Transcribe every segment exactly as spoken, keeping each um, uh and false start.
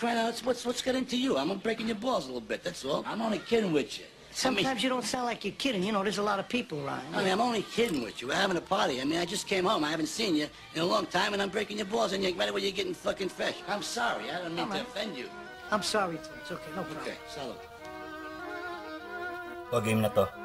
crying out, what's, what's got into you? I'm breaking your balls a little bit, that's all. I'm only kidding with you. Sometimes I mean, you don't sound like you're kidding. You know, there's a lot of people around. I mean, I'm only kidding with you. We're having a party. I mean, I just came home. I haven't seen you in a long time, and I'm breaking your balls, and you're right away you're getting fucking fresh. I'm sorry. I don't mean to offend you. I'm sorry, too. It's okay. No problem. Okay, salute. O, game na to.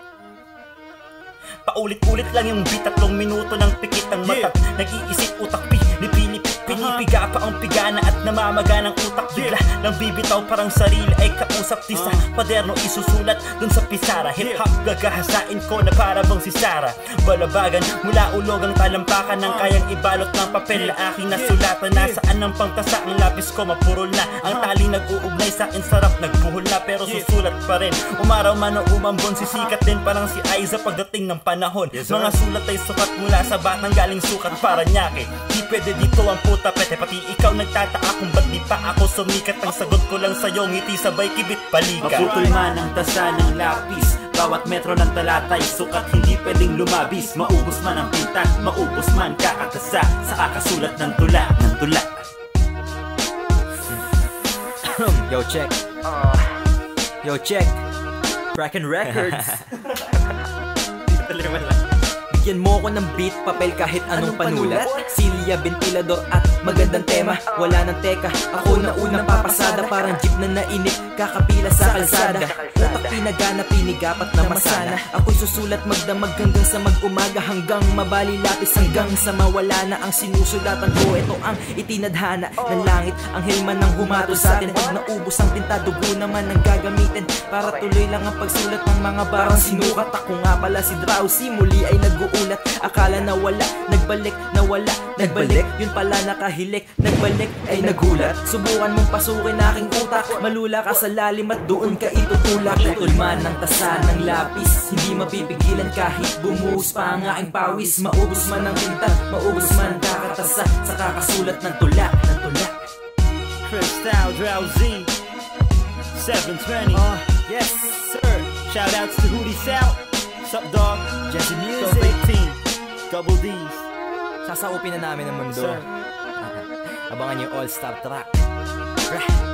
Paulit-ulit lang yung beat, tatlong minuto ng pikit ang mata. Yeah. Nag-iisip utak, pi, nipinipit, pinipiga pa ang pigana at namamaga ng utak. Bigla lang bibitaw parang sarili ay kausap. Di sa paderno isusulat dun sa pisara. Hip-hop gagahasain ko na para bang si Sarah. Balabagan mula ulog ang talampakan ng kayang ibalot ng papel na aking nasulatan. Nasaan ang pangtasa ang lapis ko mapurol na. Ang tali nag-uugnay sa akin sarap nagbuhol na. Pero susulat pa rin. Umaraw man o umambon, sisikat din parang si Aiza pagdating ng panahon. Yes, mga sulat ay sukat mula sa batang galing sukat para nyake. Di pwede dito ang puta pete. Pati ikaw nagtataka kung ba't di pa ako sumikat. Ang sagot ko lang sa'yo ngiti sabay kibit palika. Maputol man ang tasa ng lapis, bawat metro ng talatay sukat hindi pwedeng lumabis. Maubos man ang pinta, maubos man kakatasa sa kakasulat ng tula, ng tula. Yo check Yo check Bracken Records. Bigyan mo ko ng beat, papel kahit anong panulat. Silya, ventilador at magandang tema. Wala nang teka, ako na unang papasada. Parang jeep na nainip, kakapila sa kalsada. Utak pinagana, pinigapat na masana. Ako'y susulat magdamag hanggang sa mag-umaga. Hanggang mabali lapis hanggang sa mawala na ang sinusulatan ko. Ito ang itinadhana ng langit. Ang hilman ng humato sa atin. Pag naubos ang tinta, dugo naman ang gagamitin para tuloy lang ang pagsulat ng mga barang sinukat. Ako nga pala si Drowsy, muli ay nag-uulat. Akala na wala, nagbalik na wala, nagbalik, yun pala nakahilik, nagbalik ay nagulat. Subukan mong pasukin aking utak, malula ka sa lalim at doon ka itutulak. Putol man ng tasa ng lapis, hindi mapipigilan kahit bumuhos pa ang aking pawis. Maubos man ang tinta, maubos man kakatasa sa kakasulat ng tula, ng tula. Crystal Drowsy seven twenty. Uh, yes sir. Shoutouts to Hootie South. What's up, dog? Jesse Music. eighteen. Double D's. Sasaupin na namin ang mundo. Abangan niyo All-Star Track.